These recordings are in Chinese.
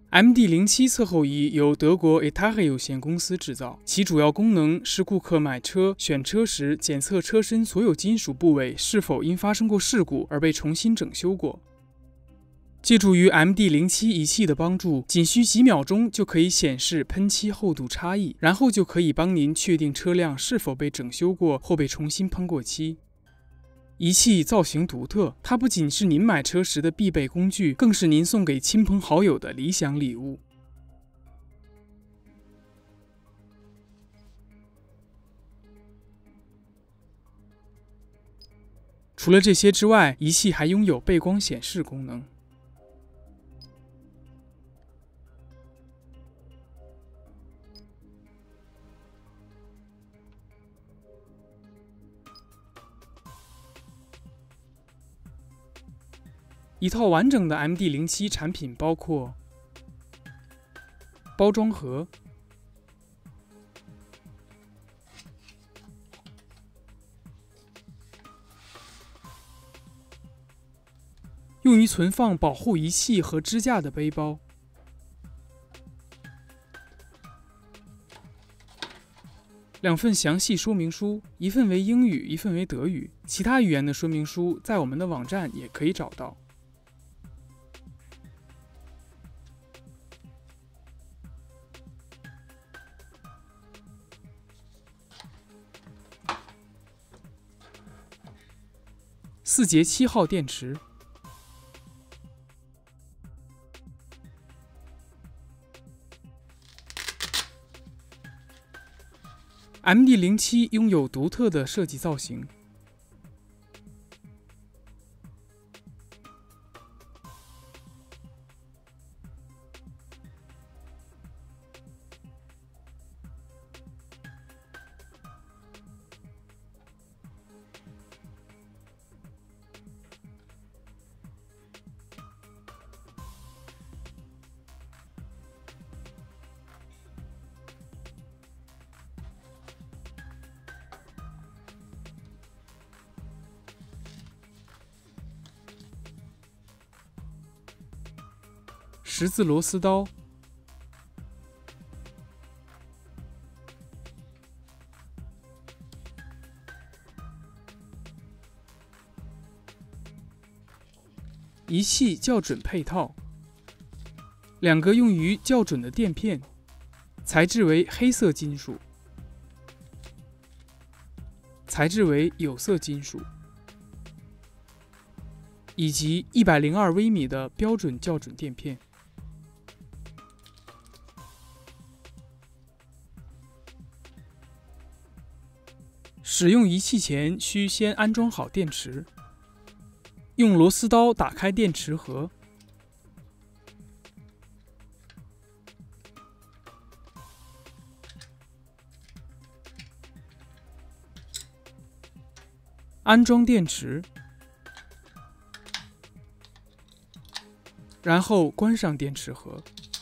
MD-07 测后仪由德国 ETACHE 有限公司制造，其主要功能是顾客买车、选车时检测车身所有金属部位是否因发生过事故而被重新整修过。借助于 MD-07 仪器的帮助，仅需几秒钟就可以显示喷漆厚度差异，然后就可以帮您确定车辆是否被整修过或被重新喷过漆。仪器造型独特，它不仅是您买车时的必备工具，更是您送给亲朋好友的理想礼物。除了这些之外，仪器还拥有背光显示功能。一套完整的 MD-07 产品包括包装盒、用于存放保护仪器和支架的背包、2份详细说明书，一份为英语，一份为德语，其他语言的说明书在我们的网站也可以找到。4节7号电池。MD-07 拥有独特的设计造型。十字螺丝刀、仪器校准配套、2个用于校准的垫片，材质为黑色金属，材质为有色金属，以及102微米的标准校准垫片。使用仪器前需先安装好电池，用螺丝刀打开电池盒，安装电池，然后关上电池盒。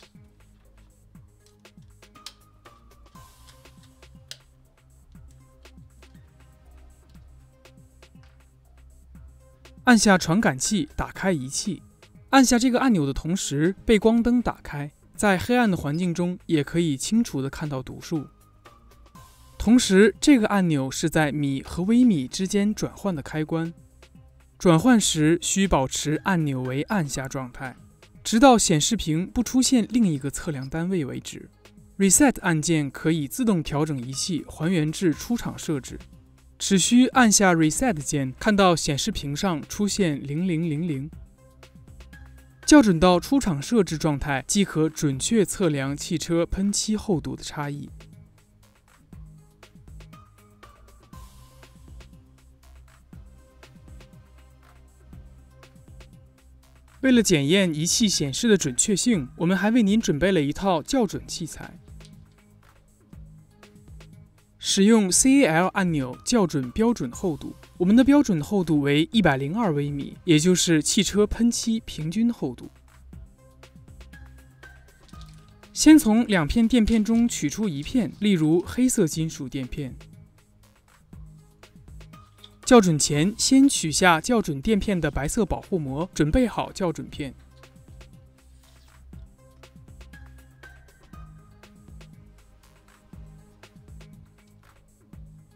按下传感器，打开仪器。按下这个按钮的同时，背光灯打开，在黑暗的环境中也可以清楚地看到读数。同时，这个按钮是在米和微米之间转换的开关。转换时需保持按钮为按下状态，直到显示屏不出现另一个测量单位为止。Reset 按键可以自动调整仪器还原至出厂设置。只需按下 Reset 键，看到显示屏上出现0000，校准到出厂设置状态，即可准确测量汽车喷漆厚度的差异。为了检验仪器显示的准确性，我们还为您准备了一套校准器材。使用 CAL 按钮校准标准厚度，我们的标准厚度为102微米，也就是汽车喷漆平均厚度。先从2片垫片中取出1片，例如黑色金属垫片。校准前，先取下校准垫片的白色保护膜，准备好校准片。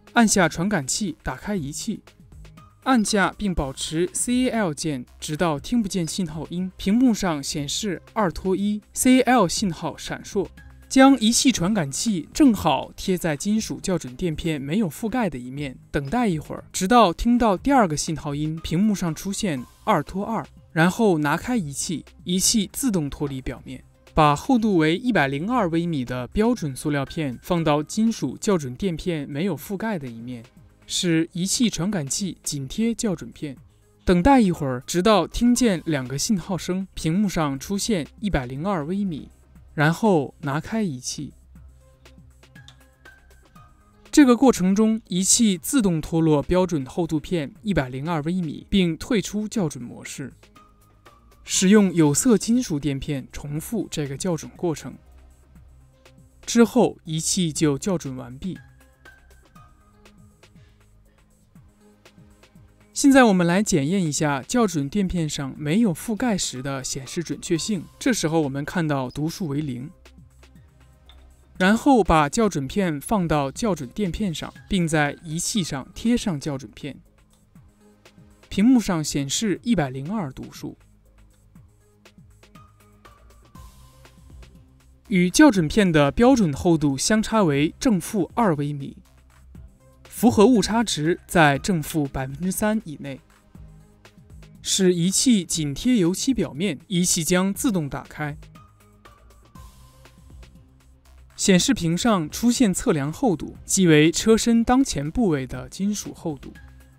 按下传感器，打开仪器，按下并保持 CAL 键，直到听不见信号音，屏幕上显示2拖1 CAL 信号闪烁。将仪器传感器正好贴在金属校准垫片没有覆盖的一面，等待一会儿，直到听到第2个信号音，屏幕上出现2拖2，然后拿开仪器，仪器自动脱离表面。把厚度为102微米的标准塑料片放到金属校准垫片没有覆盖的一面，使仪器传感器紧贴校准片。等待一会儿，直到听见2个信号声，屏幕上出现102微米，然后拿开仪器。这个过程中，仪器自动脱落标准厚度片102微米，并退出校准模式。使用有色金属垫片重复这个校准过程之后，仪器就校准完毕。现在我们来检验一下校准垫片上没有覆盖时的显示准确性。这时候我们看到读数为0，然后把校准片放到校准垫片上，并在仪器上贴上校准片，屏幕上显示102读数。与校准片的标准厚度相差为正负2微米，符合误差值在正负3%以内。使仪器紧贴油漆表面，仪器将自动打开。显示屏上出现测量厚度，即为车身当前部位的金属厚度。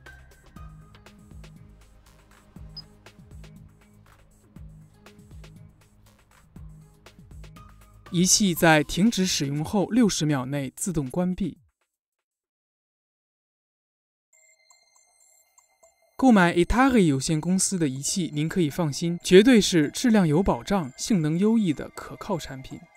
仪器在停止使用后60秒内自动关闭。购买 Itari 有限公司的仪器，您可以放心，绝对是质量有保障、性能优异的可靠产品。